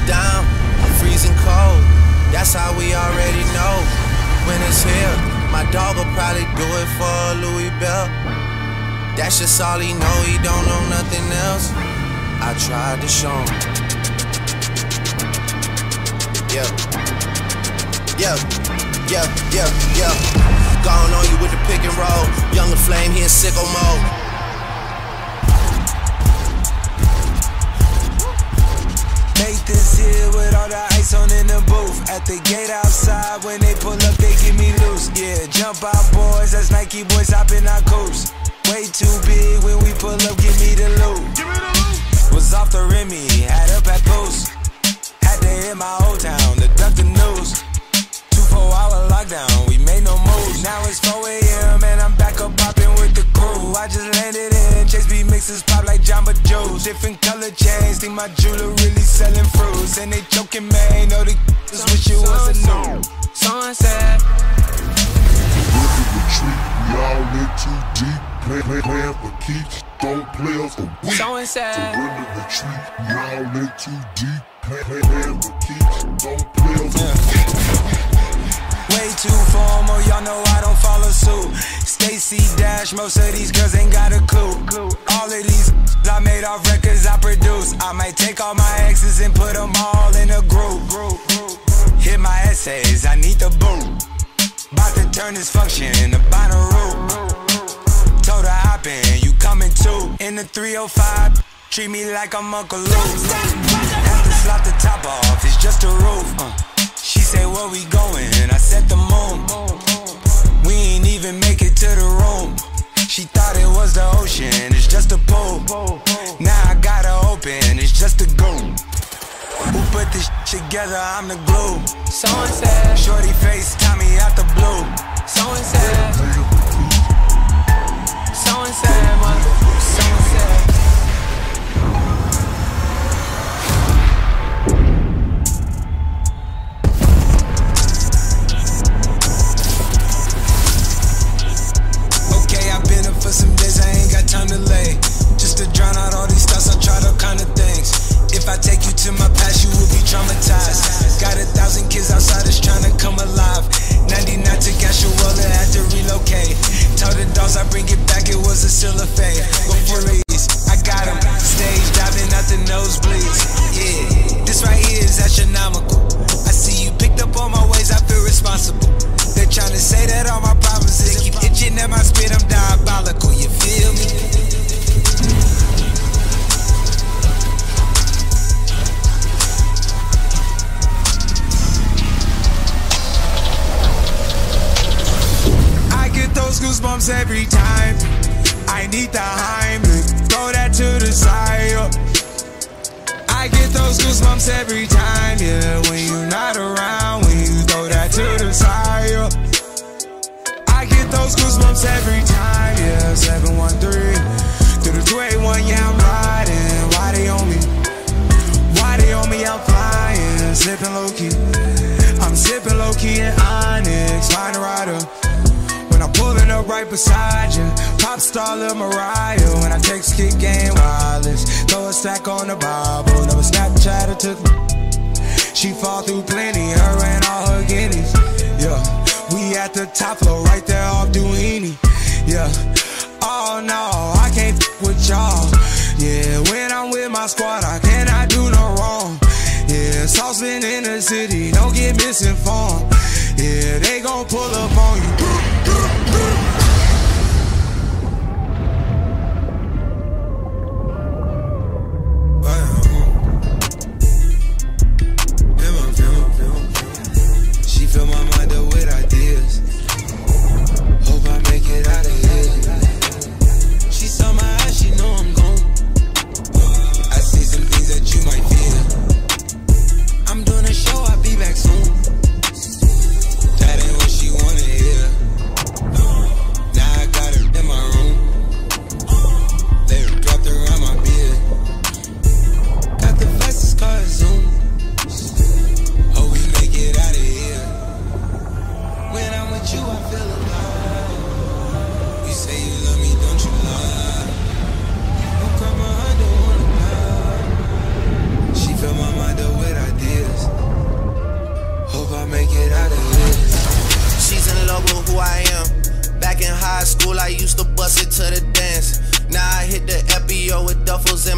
down, freezing cold. That's how we already know when it's here. My dog will probably do it for a Louis belt. That's just all he know, he don't know nothing else. I tried to show him. Yeah. Gone on you with the pick and roll. Younger Flame, he in sicko mode. Make this here with all the ice on in the booth. At the gate outside, when they pull up, they give me loose. Yeah, jump out boys, that's Nike boys hopping our coast. Way too big when we pull up, give me the loot. Was off the Remy, had up at post. Had to hit my old town to duck the news. 24-hour lockdown, we made no moves. Now it's 4 AM and I'm back up popping with the crew. I just landed in, Chase B mixes pop like Jamba Joe's. Different color chains, think my jeweler really selling fruits. And they joking, man, know the just wish it wasn't new. Sunset. Look at the retreat, we all in too deep. Playing for keeps, don't play us for weak. Sunset. Surrender retreat, we all in too deep. Playing for keeps, don't play us for weak. Way too formal, y'all know I don't follow suit. Stacy Dash, most of these girls ain't got a clue. All of these I made off records I produce. I might take all my exes and put them all in a group. Hit my essays, I need the boom. About to turn this function into Bonnaroo. Told her hop in, you coming too. In the 305, treat me like I'm Uncle Luke. Have to slap the top off, it's just a roof. She said, where we going? I said the moon. We ain't even make it to the room. She thought it was the ocean, it's just a pool. Now I gotta open, it's just a goon. Who put this together? I'm the glue. Someone said, shorty face, Tommy out the blue. Someone said, someone said, someone said. For some days I ain't got time to lay. Just to drown out all these thoughts, I tried all kind of things. If I take you to my past, you will be traumatized. Got 1,000 kids outside that's trying to come alive. 99 to Gashuela, had to relocate. Told the dogs I bring it back, it was a silver fade. Before these, I got them. Stage diving out the nosebleeds. Yeah, this right here is astronomical. I see you picked up on my ways, I feel responsible. They're trying to say that all my problems is keep itching at my spit, I'm diabolical, you feel me? I get those goosebumps every time. I need the Heimlich, throw that to the side. I get those goosebumps every time, yeah. When you're not around, when you throw that to the side. I get those goosebumps every time, yeah. 713 through the 281, yeah, I'm riding. Why they on me? Why they on me? I'm flying, sipping low key. I'm sipping low key in Onyx, find a rider. When I'm pulling up right beside you, pop star Lil Mariah. When I text kick game wireless, throw a stack on the Bible. Never Snapchat or took me. She fall through plenty, her and all her guineas. Yeah, we at the top floor, right there off Duini. Yeah, oh no, I can't with y'all. Yeah, when I'm with my squad, I cannot do no wrong. Yeah, saucepan in the city, don't get misinformed. Yeah, they gon' pull up on you. She fill my mind up with ideas. Hope I make it out of here. She saw my eyes, she know I'm gone. I see some things that you might feel. I'm doing a show, I'll be back soon. That ain't what she wanna hear.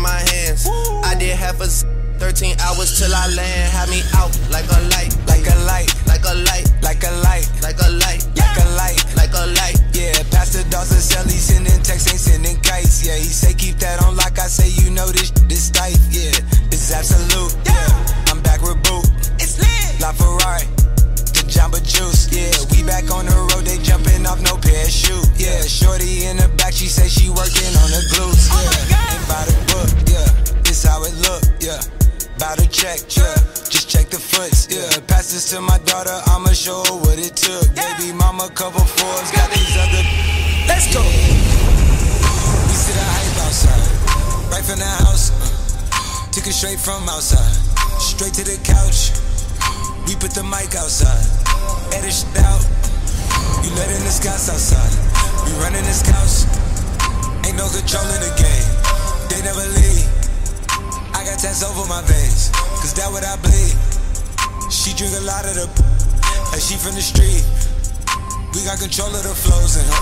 my hands. I did half a 13 hours till I land. Had me out like a light, like a light, like a light, like a light, like a light, like a light, like a light. Yeah, Pastor Dawson Sally sending texts, ain't sending kites. Yeah, he say keep that on like I say, you know this tight. Yeah, this is absolute. Yeah, I'm back with Boot. It's lit. La Ferrari, the Jamba Juice. Yeah, we back on the road, they jumping off no parachute. Yeah, shorty in the back, she say she working on the glutes. Yeah, and by the book. Yeah, this how it look. Yeah. Bout to check, yeah. Just check the foots, yeah. Pass this to my daughter, I'ma show her what it took. Baby mama, couple fours, got these other. Let's go. We see the hype outside, right from the house. Took it straight from outside, straight to the couch. We put the mic outside, edit shit out. You letting the scouts outside, we running this couch. Ain't no control in the game, they never leave. I got tats over my veins, cause that what I bleed. She drink a lot of the like she from the street. We got control of the flows in her.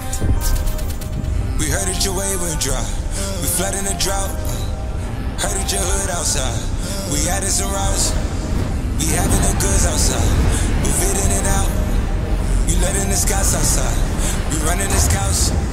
We heard that your wave went dry. We flooding the drought. Heard that your hood outside. We added some routes. We having the goods outside. Move it in and out. You letting the scouts outside. We running this couch.